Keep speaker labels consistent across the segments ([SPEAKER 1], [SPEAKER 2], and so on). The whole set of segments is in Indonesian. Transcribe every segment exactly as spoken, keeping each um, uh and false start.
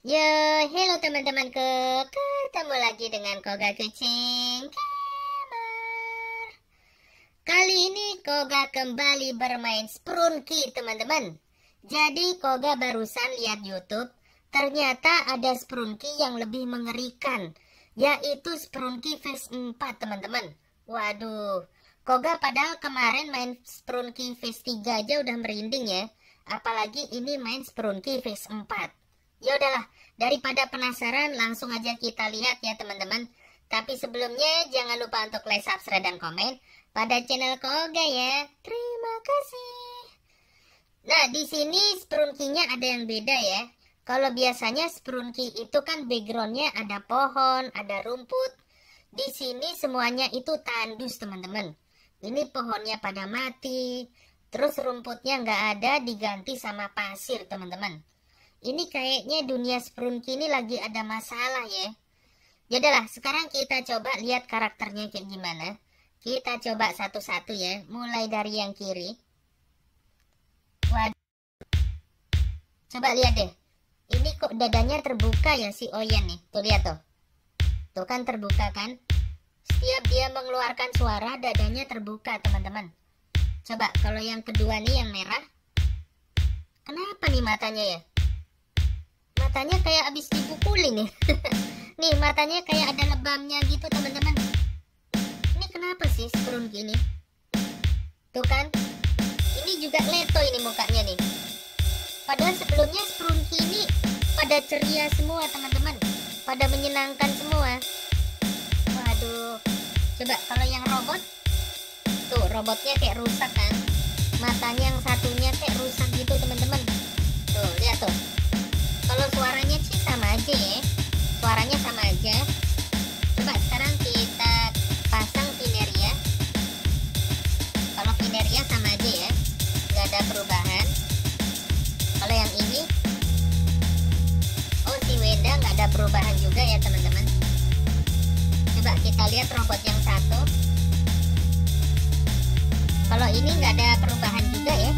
[SPEAKER 1] Yo, hello teman-temanku, ketemu lagi dengan Koga Kucing Gamer. Kali ini Koga kembali bermain Sprunky teman-teman. Jadi Koga barusan lihat YouTube, ternyata ada Sprunky yang lebih mengerikan, yaitu Sprunky Phase empat teman-teman. Waduh, Koga padahal kemarin main Sprunky Phase tiga aja udah merinding ya, apalagi ini main Sprunky Phase empat. Ya udahlah, daripada penasaran langsung aja kita lihat ya teman-teman. Tapi sebelumnya jangan lupa untuk like, subscribe, dan komen pada channel Koga ya. Terima kasih. Nah, di sini Sprunky-nya ada yang beda ya. Kalau biasanya Sprunky itu kan backgroundnya ada pohon, ada rumput. Di sini semuanya itu tandus teman-teman. Ini pohonnya pada mati, terus rumputnya nggak ada, diganti sama pasir teman-teman. Ini kayaknya dunia Sprunky ini lagi ada masalah ya. Yaudahlah, sekarang kita coba lihat karakternya kayak gimana. Kita coba satu-satu ya, mulai dari yang kiri. Waduh. Coba lihat deh. Ini kok dadanya terbuka ya si Oyen nih. Tuh lihat tuh. Tuh kan terbuka kan. Setiap dia mengeluarkan suara dadanya terbuka teman-teman. Coba kalau yang kedua nih yang merah. Kenapa nih matanya ya? Matanya kayak abis dipukulin nih. Nih matanya kayak ada lebamnya gitu teman-teman. Ini kenapa sih Sprunky ini? Tuh kan. Ini juga leto ini mukanya nih. Padahal sebelumnya Sprunky ini pada ceria semua teman-teman. Pada menyenangkan semua. Waduh. Coba kalau yang robot. Tuh robotnya kayak rusak kan. Matanya yang satunya kayak rusak gitu teman-teman. Tuh lihat tuh. Kalau suaranya sih sama aja ya. Suaranya sama aja. Coba sekarang kita pasang Fineria. Kalau Fineria sama aja ya, nggak ada perubahan. Kalau yang ini, oh si Wenda nggak ada perubahan juga ya teman-teman. Coba kita lihat robot yang satu. Kalau ini nggak ada perubahan juga ya.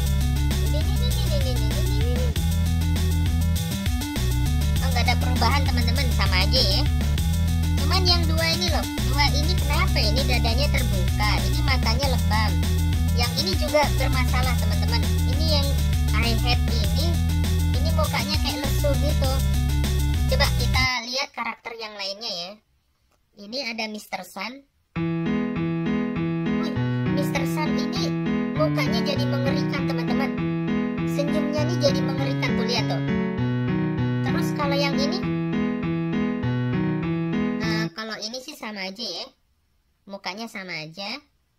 [SPEAKER 1] Nggak ada perubahan teman-teman, sama aja ya. Cuman yang dua ini loh, dua ini kenapa ini dadanya terbuka, ini matanya lebam. Yang ini juga bermasalah teman-teman. Ini yang eye head ini, ini mukanya kayak lesu gitu. Coba kita lihat karakter yang lainnya ya. Ini ada Mister Sun. Wih, Mister Sun ini mukanya jadi mengerikan teman-teman. Senyumnya nih jadi mengerikan tuh, lihat tuh. Terus kalau yang ini, uh, kalau ini sih sama aja ya, mukanya sama aja.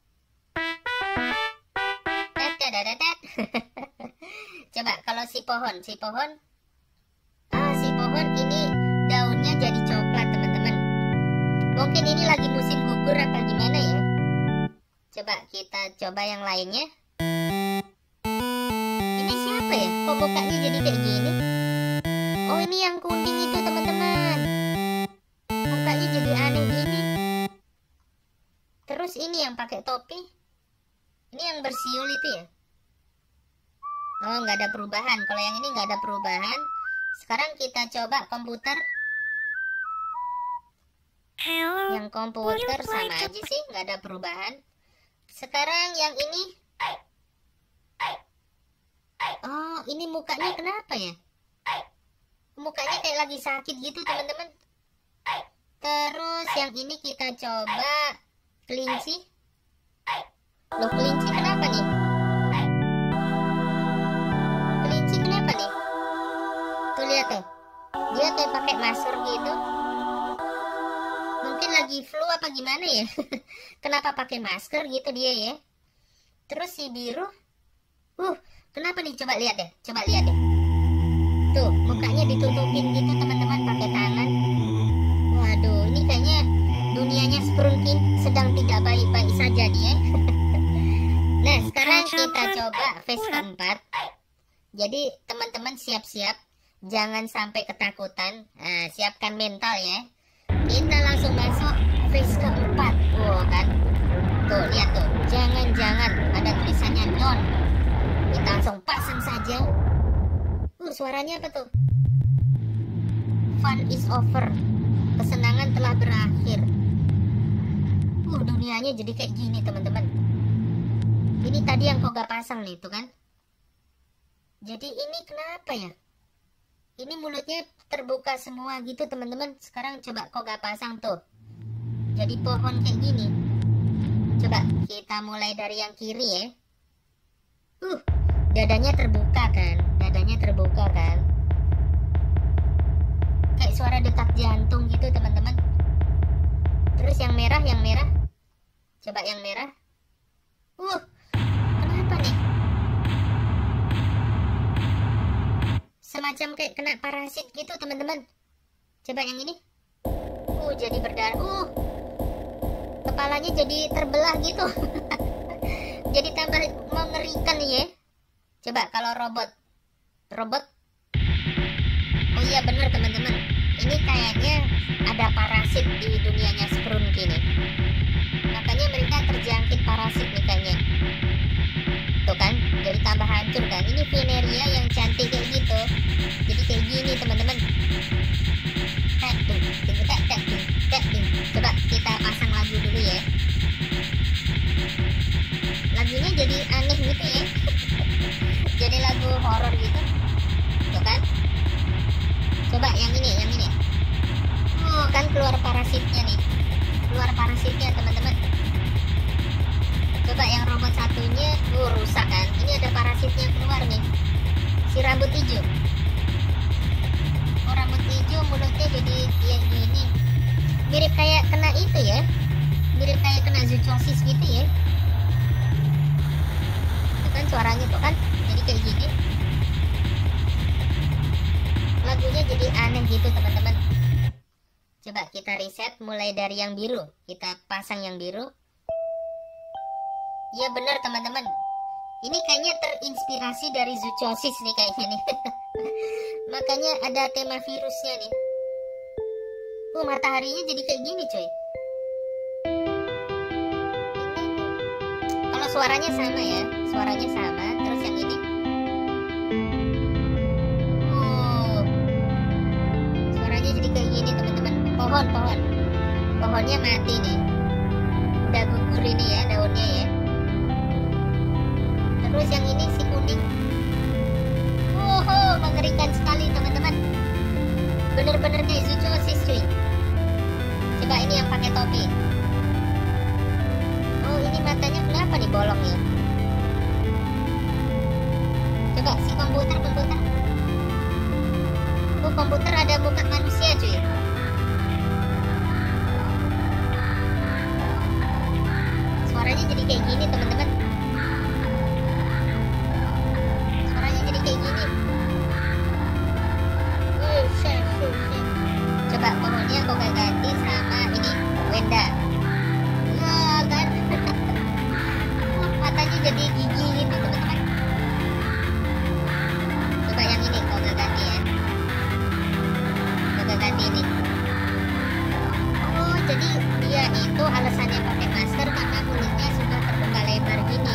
[SPEAKER 1] Coba kalau si pohon, si pohon, ah si pohon ini daunnya jadi coklat teman-teman. Mungkin ini lagi musim gugur apa gimana ya? Coba kita coba yang lainnya. Ini siapa ya? Kok mukanya jadi kayak gini? Oh ini yang kuning itu teman-teman. Mukanya jadi aneh gini. Terus ini yang pakai topi. Ini yang bersiul itu ya. Oh nggak ada perubahan. Kalau yang ini nggak ada perubahan. Sekarang kita coba komputer. Yang komputer sama aja sih, nggak ada perubahan. Sekarang yang ini. Oh ini mukanya kenapa ya? Mukanya kayak lagi sakit gitu teman-teman. Terus yang ini kita coba kelinci. Loh kelinci kenapa nih? Kelinci kenapa nih? Tuh lihat tuh. Dia kayak pakai masker gitu. Mungkin lagi flu apa gimana ya? Kenapa pakai masker gitu dia ya? Terus si biru. Uh, kenapa nih? Coba lihat deh. Coba lihat deh. Tuh, mukanya ditutupin gitu teman-teman pakai tangan. Waduh, ini kayaknya dunianya Sprunky sedang tidak baik-baik saja dia. Nah, sekarang kita coba phase keempat. Jadi, teman-teman siap-siap. Jangan sampai ketakutan. Nah, siapkan mental ya. Kita langsung masuk phase keempat. Wow, kan? Tuh, lihat tuh. Jangan-jangan ada tulisannya non. Kita langsung pasang saja. Uh, suaranya apa tuh? Fun is over. Kesenangan telah berakhir. Uh, dunianya jadi kayak gini teman-teman. Ini tadi yang Koga pasang nih, tuh kan. Jadi ini kenapa ya? Ini mulutnya terbuka semua gitu teman-teman. Sekarang coba Koga pasang tuh. Jadi pohon kayak gini. Coba kita mulai dari yang kiri ya. Uh, dadanya terbuka kan? Dadanya terbuka kan? Kayak suara detak jantung gitu teman-teman. Terus yang merah, yang merah. Coba yang merah. Uh, kenapa nih? Semacam kayak kena parasit gitu teman-teman. Coba yang ini. Uh, jadi berdarah. Uh, kepalanya jadi terbelah gitu. Jadi tambah mengerikan nih ya. Coba kalau robot. Robot. Oh iya bener teman-teman. Ini kayaknya ada parasit di dunianya Sprunki nih. Makanya mereka terjangkit parasit nih kayaknya. Tuh kan, jadi tambah hancur kan. Ini Veneria yang cantik kayak gitu. Jadi kayak gini teman-teman. Tek tuh, tek tek tek tek. Coba kita pasang lagu dulu ya. Lagunya jadi aneh gitu ya. Jadi lagu horor gitu. Tuh kan. Coba yang ini, yang ini. Oh, kan keluar parasitnya nih. Keluar parasitnya teman-teman. Coba yang robot satunya, uh, rusak kan. Ini ada parasitnya keluar nih. Si rambut hijau. Oh, rambut hijau mulutnya jadi kayak gini. Mirip kayak kena itu ya. Mirip kayak kena zoonosis gitu ya. Itu kan suaranya tuh kan. Jadi kayak gini. Lagunya jadi aneh gitu teman-teman. Coba kita reset mulai dari yang biru. Kita pasang yang biru. Ya benar teman-teman. Ini kayaknya terinspirasi dari zoonosis nih kayaknya nih. Makanya ada tema virusnya nih. Oh, mataharinya jadi kayak gini coy. Kalau suaranya sama ya. Suaranya sama. Terus yang ini. Oh, suaranya jadi kayak gini teman-teman. Pohon, pohon. Pohonnya mati nih. Udah gugur ini ya daunnya ya. Terus yang ini si kuning. Wow, mengerikan sekali teman-teman. Bener-bener kayak zoonosis cuy. Coba ini yang pakai topi. Oh, ini matanya kenapa nih bolongnya? Coba si komputer, komputer. Oh, komputer ada muka manusia cuy. Suaranya jadi kayak gini teman-teman. Suaranya jadi kayak gini. Uh, shit, shit, shit. Coba pohonnya kok gak ganti sama ini Wenda. Wah kan. uh, Matanya jadi gigi gitu teman-teman. Coba yang ini kok gak ganti ya. Kok gak ganti ini. Oh, jadi dia itu alasannya pakai masker karena mulutnya sudah terbuka lebar gini.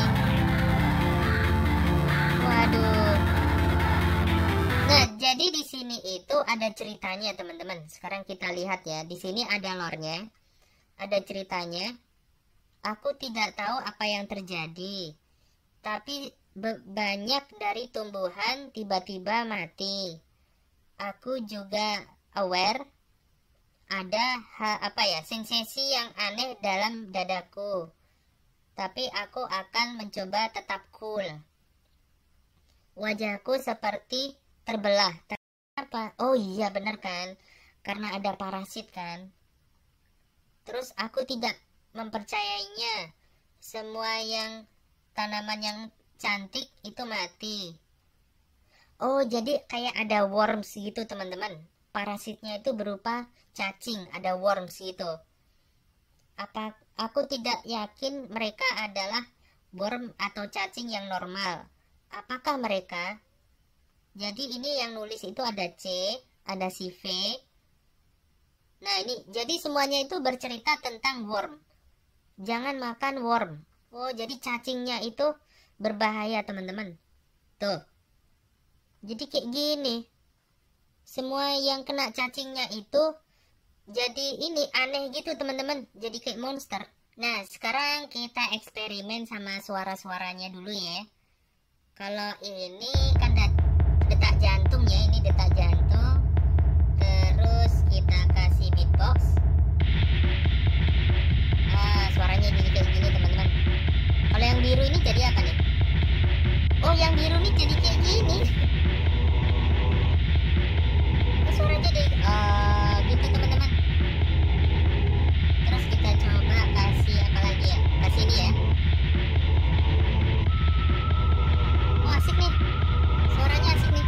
[SPEAKER 1] Waduh. Nah, jadi di sini itu ada ceritanya teman-teman. Sekarang kita lihat ya. Di sini ada lore-nya. Ada ceritanya. Aku tidak tahu apa yang terjadi. Tapi banyak dari tumbuhan tiba-tiba mati. Aku juga aware ada ha, apa ya sensasi yang aneh dalam dadaku. Tapi aku akan mencoba tetap cool. Wajahku seperti terbelah. Apa? Oh iya benar kan? Karena ada parasit kan. Terus aku tidak mempercayainya. Semua yang tanaman yang cantik itu mati. Oh, jadi kayak ada worms gitu teman-teman. Parasitnya itu berupa cacing, ada worms gitu. Apa aku tidak yakin mereka adalah worm atau cacing yang normal. Apakah mereka? Jadi ini yang nulis itu ada C, ada si V. Nah ini, jadi semuanya itu bercerita tentang worm. Jangan makan worm. Oh, jadi cacingnya itu berbahaya teman-teman. Tuh. Jadi kayak gini. semua yang kena cacingnya itu jadi ini aneh gitu teman-teman, jadi kayak monster. Nah sekarang kita eksperimen sama suara-suaranya dulu ya. Kalau ini kan detak jantung ya, ini detak jantung. Terus kita kasih beatbox. Ah, suaranya jadi kayak gini teman-teman. Kalau yang biru ini jadi apa nih? Oh yang biru ini jadi kayak gini. Suaranya jadi uh, gitu teman-teman. Terus kita coba kasih apa lagi ya? Kasih ini ya. Oh asik nih, suaranya asik nih.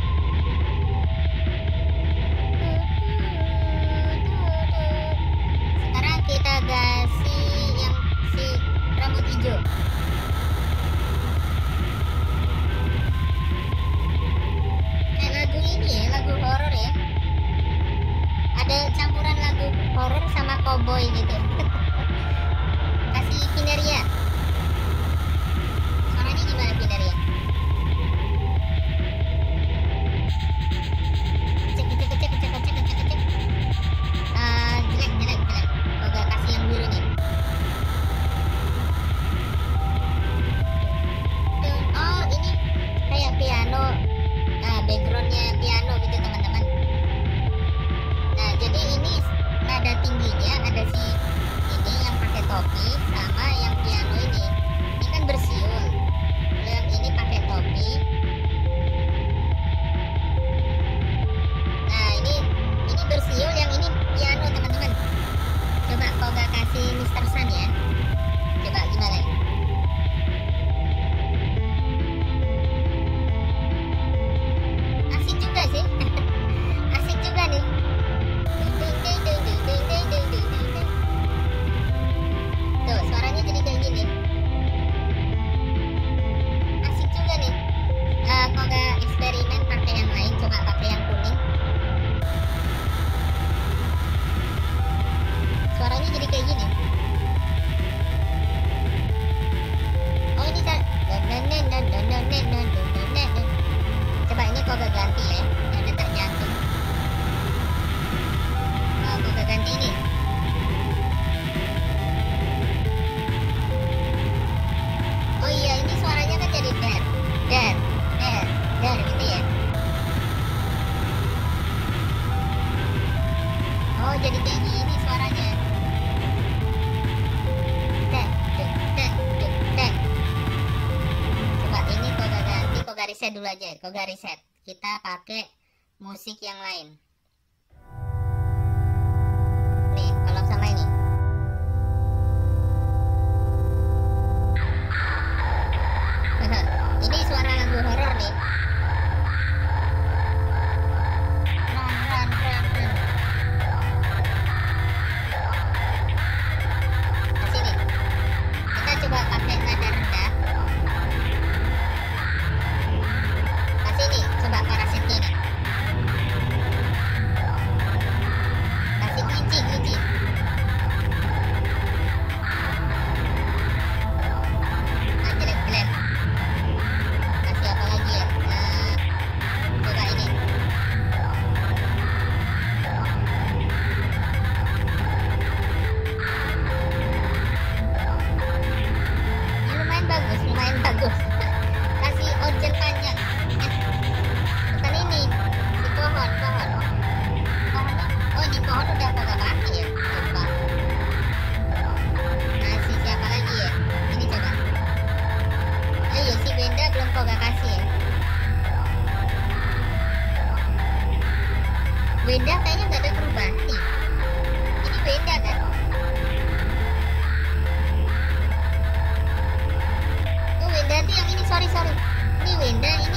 [SPEAKER 1] Sekarang kita kasih yang si rambut hijau. Kayak lagu ini ya, lagu horor ya. Ada campuran lagu horor sama cowboy gitu. Kasih Kineria. Suaranya gimana Kineria? Cek cek cek cek cek cek cek cek. Ah, jelek jelek jelek. Kok gak kasih yang biru nih? Oh ini kayak piano. Nah backgroundnya piano gitu teman-teman. Nah jadi ini nada tingginya ada si ini yang pakai topi sama yang piano ini. Ini kan bersiul. Kalau yang ini pakai topi. Nah ini ini bersiul, yang ini piano teman-teman. Coba kau gak kasih mister Sun ya. Coba gimana? Asik juga sih. Asik juga nih. Tuh suaranya jadi kayak gini. Asik juga nih. Uh, kau gak eksperimen pakai yang lain, coba pakai yang kuning. Suaranya jadi kayak gini. Oh ini kan. Coba ini kau gak ganti ya, yang detak jantung. Oh, kau gak ganti ini. Oh iya ini suaranya kan jadi der, der, der, der gitu ya. Oh jadi kayak gini suaranya. Dek, dek, dek, dek, dek. Coba ini kau gak ganti, kau gak reset dulu aja, kau gak reset. Kita pakai musik yang lain. Nih, kalau sama ini. Ini suara lagu horor nih. Run, run, run, run. Nah sini. Kita coba pakai nada rendah. Nah sini, coba parasitnya nih. Kasih kelinci, kelinci. Nah jelek, jelek. Kasih apa lagi ya? Nah, coba ini. Ini lumayan bagus, lumayan bagus. Kasih organ panjang. Eh, bukan ini. Si pohon, pohon. Pohonnya. Oh, di pohon udah kagak pakai ya. Lupa. Kasih siapa lagi ya? Ini coba. Oh iya, si Benda belum kau gak kasih ya. Benda kayaknya gak ada perubahan nih. Ini Benda kan? Oh Benda tuh yang ini, sorry sorry. Ini Benda